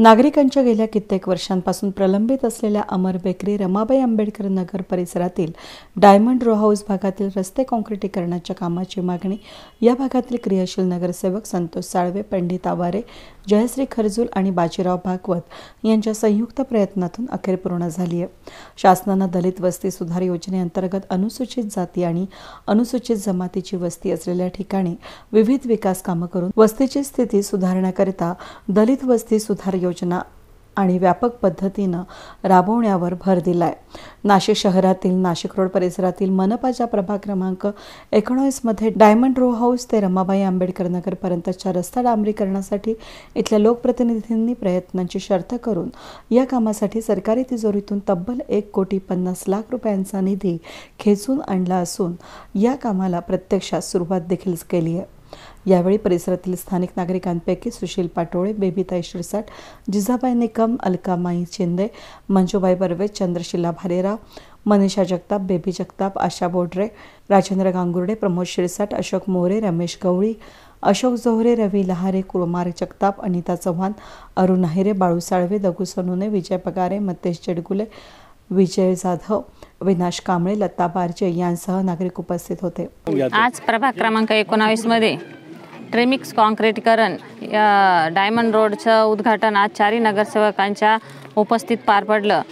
नागरिकांच्या गेल्या कित्येक वर्षांपासून प्रलंबित असलेल्या अमर बेकरी रमाबाई आंबेडकर नगर परिसरातील डायमंड रो हाऊस भागातील रस्ते काँक्रिटीकरणाच्या कामाची मागणी या भागातील क्रियाशील नगरसेवक संतोष साळवे, पंडित आवारे, जयश्री खरजूल आणि बाजीराव भागवत यांच्या संयुक्त प्रयत्नातून अखेर पूर्ण झाली आहे। शासनाने दलित वस्ती सुधार योजनेअंतर्गत अनुसूचित जाती आणि अनुसूचित जमातीची वस्ती असलेल्या ठिकाणी विविध विकास कामे करून वस्तीची स्थिती सुधारण्याकरिता दलित वस्ती सुधार योजना आणि व्यापक पद्धतीने राबवण्यावर भर दिलाय। नाशिक शहरातील नाशिक रोड परिसरातील मनपाच्या प्रभाग क्रमांक 19 मध्ये डायमंड रो हाऊस ते रमाबाई आंबेडकर नगर पर्यंतच्या रस्ता डांबरीकरणासाठी इथल्या लोकप्रतिनिधींनी प्रयत्नांची शर्त करून या कामासाठी सरकारी तिजोरीतून तब्बल 1,50,00,000 रुपयांचा निधी खेचून आणला असून या कामाला प्रत्यक्षात सुरुवात देखील केली आहे। यावेळी परिसरातील स्थानिक नागरिकांपैकी सुशील पाटोळे, बेबीताई शिरसाट, जिजाबाई निकम, अलकामाई शिंदे, मंजुबाई बर्वे, चंद्रशिला भालेराव, मनीषा जगताप, बेबी जगताप, आशा बोडरे, राजेंद्र गांगुर्डे, प्रमोद शिरसाट, अशोक मोरे, रमेश गवळी, अशोक जोहरे, रवी लहारे, कुमार जगताप, अनिता चव्हाण, अरुण अहिरे, बाळू साळवे, दगू सोनोने, विजय पगारे, मतेश चेडगुले, विजय जाधव, विनाश कांबळे, लता बारजे यांसह नागरिक उपस्थित होते। आज प्रभाग क्रमांक 19 मध्ये ट्रेमिक्स काँक्रिटीकरण या डायमंड रोडचं उद्घाटन आज चारही नगरसेवकांच्या उपस्थित पार पडलं।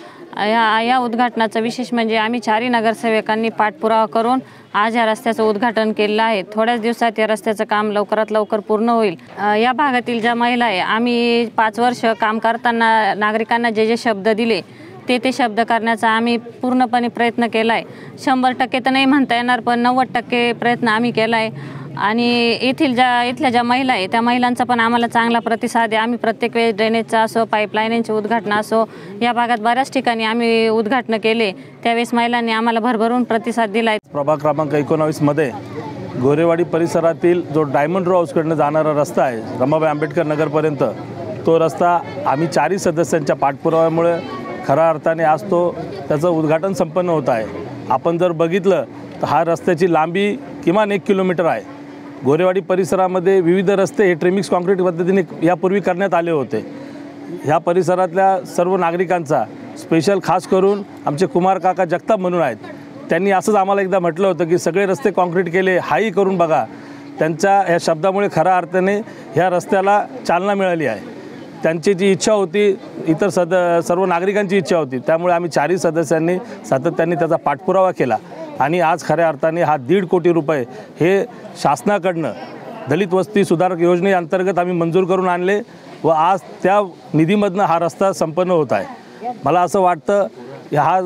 या उद्घाटनाचं विशेष म्हणजे आम्ही चारही नगरसेवकांनी पाठपुरावा करून आज या रस्त्याचं उद्घाटन केलं आहे। थोड्याच दिवसात या रस्त्याचं काम लवकरात लवकर पूर्ण होईल। या भागातील ज्या महिला आहे, आम्ही 5 वर्ष काम करताना नागरिकांना जे शब्द दिले ते शब्द करण्याचा आम्ही पूर्णपणे प्रयत्न केला आहे। 100% तर नाही म्हणता येणार, पण 90% प्रयत्न आम्ही केला आहे। आणि इथल्या ज्या महिला आहे त्या महिलांचा पण आम्हाला चांगला प्रतिसाद आहे। आम्ही प्रत्येक वेळेस ड्रेनेजचा असो, पाईपलाईनचे उद्घाटन असो, या भागात बऱ्याच ठिकाणी आम्ही उद्घाटन केले, त्यावेळेस महिलांनी आम्हाला भरभरून प्रतिसाद दिला आहे। प्रभाग क्रमांक 19 मध्ये गोरेवाडी परिसरातील जो डायमंड रो हाऊसकडनं जाणारा रस्ता आहे रमाबाई आंबेडकर नगरपर्यंत, तो रस्ता आम्ही 4 सदस्यांच्या पाठपुराव्यामुळे खऱ्या अर्थाने आज त्याचं उद्घाटन संपन्न होत आहे। आपण जर बघितलं तर हा रस्त्याची लांबी किमान 1 किलोमीटर आहे। गोरेवाडी परिसरामध्ये विविध रस्ते हे ट्रेमिक्स काँक्रीट पद्धतीने यापूर्वी करण्यात आले होते। ह्या परिसरातल्या सर्व नागरिकांचा स्पेशल खास करून आमचे कुमार काका जगताप म्हणून आहेत, त्यांनी असंच आम्हाला एकदा म्हटलं होतं की सगळे रस्ते काँक्रीट केले, हाही करून बघा। त्यांच्या या शब्दामुळे खऱ्या अर्थाने ह्या रस्त्याला चालना मिळाली आहे। त्यांची जी इच्छा होती, इतर सर्व नागरिकांची इच्छा होती, त्यामुळे आम्ही 4 सदस्यांनी सातत्याने त्याचा पाठपुरावा केला आणि आज खऱ्या अर्थाने हा 1.5 कोटी रुपये हे शासनाकडनं दलित वस्ती सुधार योजनेअंतर्गत आम्ही मंजूर करून आणले व आज त्या निधीमधनं हा रस्ता संपन्न होत आहे। मला असं वाटतं हा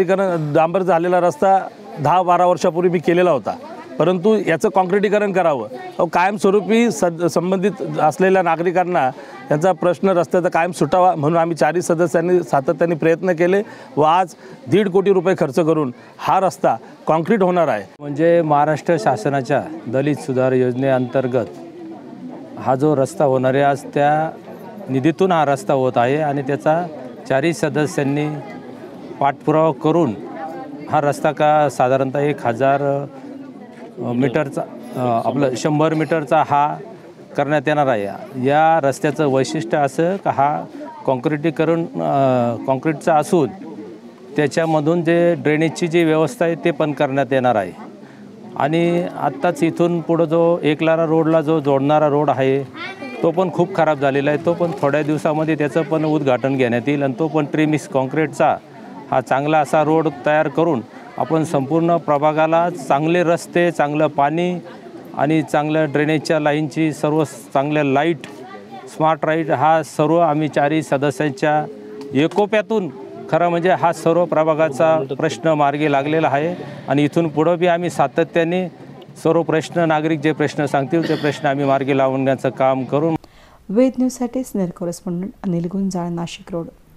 डांबर झालेला रस्ता 10-12 वर्षापूर्वी मी केलेला होता, परंतु याचं काँक्रिटीकरण करावं, कायमस्वरूपी संबंधित असलेल्या नागरिकांना यांचा प्रश्न रस्त्याचा कायम सुटावा म्हणून आम्ही 4 सदस्यांनी सातत्याने प्रयत्न केले व आज 1.5 कोटी रुपये खर्च करून हा रस्ता काँक्रीट होणार आहे। म्हणजे महाराष्ट्र शासनाच्या दलित सुधार योजनेअंतर्गत हा जो रस्ता होणार आहे, आज त्या निधीतून हा रस्ता होत आहे आणि त्याचा 4 सदस्यांनी पाठपुरावा करून हा रस्ता का साधारणतः 1000 मीटरचा आपलं 100 मीटरचा हा करण्यात येणार आहे। या रस्त्याचं वैशिष्ट्य असं का हा काँक्रीटचा असून त्याच्यामधून जे ड्रेनेजची जी व्यवस्था आहे ते पण करण्यात येणार आहे। आणि आत्ताच इथून पुढं जो एकलारा रोडला जो जोडणारा रोड आहे तो पण खूप खराब झालेला आहे, तो पण थोड्या दिवसामध्ये त्याचं पण उद्घाटन घेण्यात येईल आणि तो पण ट्रेमिक्स काँक्रीटचा हा चांगला असा रोड तयार करून आपण संपूर्ण प्रभागाला चांगले रस्ते, चांगलं पाणी आणि चांगल्या ड्रेनेजच्या लाईनची सर्व चांगल्या लाईट, स्मार्ट लाईट हा सर्व आम्ही 4 सदस्यांच्या एकोप्यातून खरं म्हणजे हा सर्व प्रभागाचा प्रश्न मार्गी लागलेला आहे आणि इथून पुढं बी आम्ही सातत्याने सर्व प्रश्न नागरिक जे प्रश्न सांगतील ते प्रश्न आम्ही मार्गी लावण्याचं काम करून। वेद न्यूजसाठी senior correspondent Anil Gunjal, Nashik road.